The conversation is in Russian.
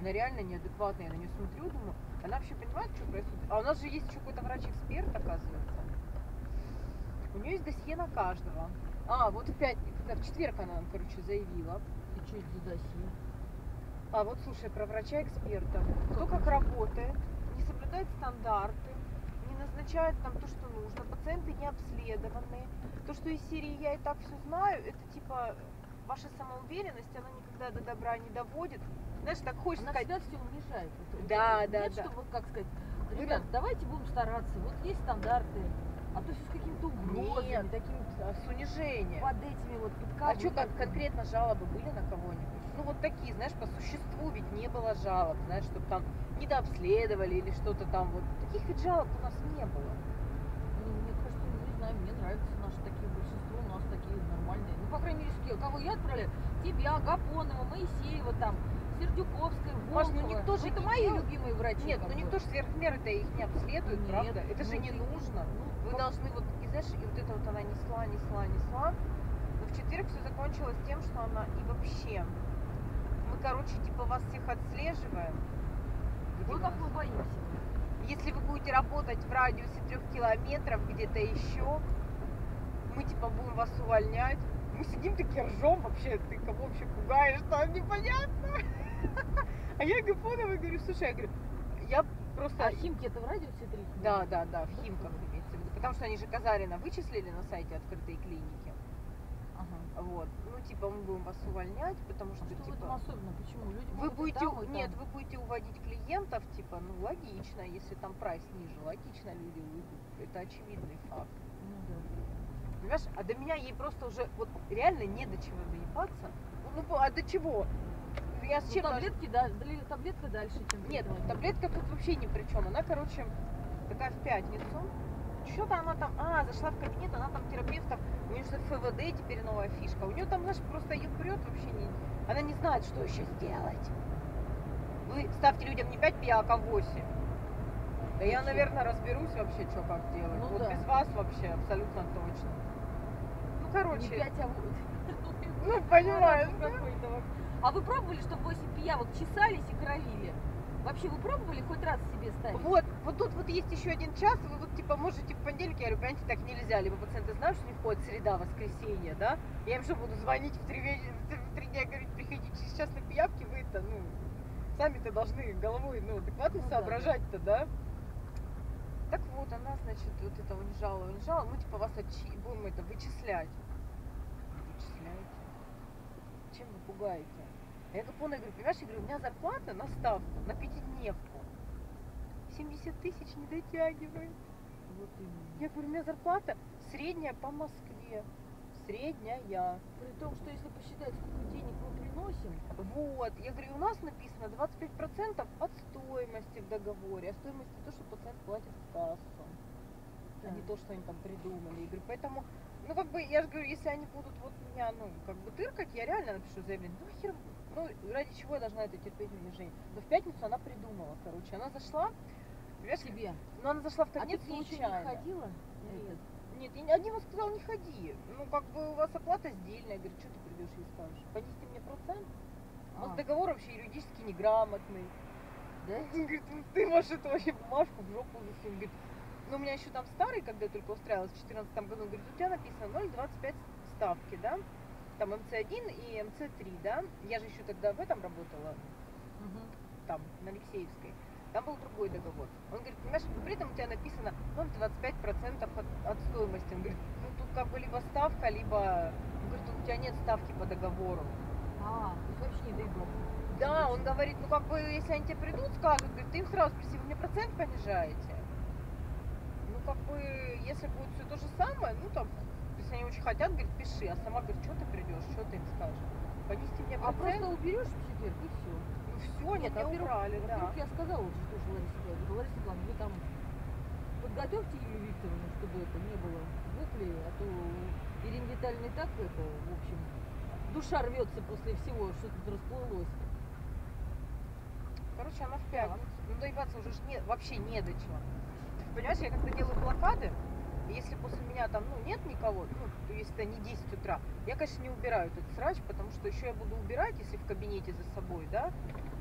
Она реально неадекватная, я на нее смотрю, думаю, она вообще понимает, что происходит? А у нас же есть еще какой-то врач-эксперт, оказывается. У нее есть досье на каждого. А, вот в четверг она нам, короче, заявила. И что это за досье? А вот слушай, про врача-эксперта. Кто как работает, не соблюдает стандарты, не назначает там то, что нужно, пациенты не обследованы. То, что из серии «я и так все знаю», это типа ваша самоуверенность, она никогда до добра не доводит. Знаешь, так хочется Она сказать... всегда все унижает. Вот Да, это. да, Нет, да. чтобы, как сказать, Вы ребят, там- давайте будем стараться. Вот есть стандарты, а то все с какими-то угрозами, Нет. такими С унижением. под этими вот А подколами. что, как конкретно жалобы были на кого-нибудь? Ну вот такие, знаешь, по существу ведь не было жалоб, знаешь, чтобы там недообследовали или что-то там вот. Таких ведь жалоб у нас не было. Ну, мне кажется, не знаю, мне нравятся наши такие большинство, у нас такие нормальные. Ну, по крайней мере, с кем? Кого я отправляю? Тебя, Гапонова, Моисеева, там, Сердюковская, Маш, Волкова. ну никто же это не мои делает. любимые врачи. Нет, как ну бы. никто же сверх меры-то их не обследует, Нет, правда? Это же ну не ты- нужно. ну, Вы как- должны вот, и знаешь, и вот это вот она несла. Но в четверг все закончилось тем, что она и вообще, мы, короче, типа вас всех отслеживаем. Ой, как мы боимся. Если вы будете работать в радиусе 3 километров где-то еще, мы типа будем вас увольнять. Мы сидим такие ржем вообще, ты кого вообще пугаешь, там непонятно. А я Гапоновой говорю, слушай, я говорю, я просто... А Химки это в радиусе 3? Да, в Химках имеется в виду. Потому что они же Казарина вычислили на сайте открытой клиники. Ага. Вот. Ну, типа, мы будем вас увольнять, потому что, Что в этом типа... особенно? Почему? Люди Вы могут и будете, там, и нет, там. вы будете уводить клиентов, типа, ну, логично, если там прайс ниже, логично люди уйдут. Это очевидный факт. Ну да. Понимаешь, а до меня ей просто уже, вот, реально не до чего доебаться. Ну, а до чего? Я с Ну, чем... таблетки, да, таблетка дальше, чем Нет, километр. таблетка тут вообще ни при чем. Она, короче, такая в пятницу. Что-то она там, зашла в кабинет, она там терапевтом, у нее же ФВД теперь новая фишка. У нее там, знаешь, просто ее прет вообще не... Она не знает, что еще сделать. Вы ставьте людям не 5 пиак, а 8. Да я, наверное, разберусь вообще, что как делать. Ну вот да. без вас вообще абсолютно точно. Ну, Не короче, 5, а 8. ну, понимаешь, да? Какой-то вообще. А вы пробовали, чтобы 8 пиявок чесались и кровили? Вообще, вы пробовали хоть раз себе ставить? Вот тут вот есть еще один час, вы вот типа можете в понедельник, я говорю, понимаете, так нельзя, либо пациенты знают, что не входит среда, воскресенье, да, я им что, буду звонить в 3 дня, говорить, приходите через час на пиявки, вы это, ну, сами-то должны головой, ну, адекватно Ну да. соображать-то, да. Так вот, она, значит, вот это унижала, мы типа вас будем это вычислять. Вычисляете? Чем вы пугаете? А я Гапоновой говорю, понимаешь, я говорю, у меня зарплата на ставку, на пятидневку 70 тысяч не дотягивает. Вот именно. Я говорю, у меня зарплата средняя по Москве. Средняя. При том, что если посчитать, сколько денег мы приносим, Вот. Я говорю, у нас написано 25% от стоимости в договоре. А стоимость это то, что пациент платит в кассу. да. А не то, что они там придумали. Я говорю, поэтому, ну как бы, я же говорю, если они будут вот меня, ну, как бы тыркать, я реально напишу заявление. Ну хер, ну ради чего я должна это терпеть унижение? Но в пятницу она придумала, короче. Она зашла, понимаешь, Себе. но она зашла в А ты кабинет к ней еще случайно. не ходила? Нет. Нет, один раз сказал, не ходи. Ну, как бы у вас оплата сдельная. Я говорю, что ты придешь и скажешь? Понести мне процент? У нас договор вообще юридически неграмотный. Да? Он говорит, ну ты можешь эту вообще бумажку в жопу засунуть. Говорит, ну у меня еще там старый, когда я только устраивалась в 2014 году, он говорит, у тебя написано 0,25 ставки, да? Там МЦ1 и МЦ3, да? Я же еще тогда в этом работала, там, на Алексеевской. Там был другой договор. Он говорит, понимаешь, при этом у тебя написано 0,25% от стоимости. Он говорит, ну тут как бы либо ставка, либо... Он говорит, у тебя нет ставки по договору. То есть вообще не дай бог. Да, он говорит, ну как бы, если они тебе придут, скажут, говорит, ты им сразу спроси, вы мне процент понижаете? Ну как бы, если будет все то же самое, ну там, если они очень хотят, говорит, пиши, а сама говорит, что ты придешь, что ты им скажешь? Понести мне А процент? просто уберешь в четверг и все. Ну все, нет, Нет, не убрали, да. Во-первых, я сказала уже тоже Ларисе Николаевне, говорю, Лариса Николаевна, вы там подготовьте Юлию Викторовну, чтобы это не было воплей, а то Ирине Витальевне так это, в общем, душа рвется после всего, что тут расплылось. Короче, она в пятницу. Ну доебаться уже вообще не до чего. Ты понимаешь, я когда делаю блокады, и если после меня там, ну, нет никого, ну, то если это не 10 утра, я, конечно, не убираю этот срач, потому что еще я буду убирать, если в кабинете за собой, да,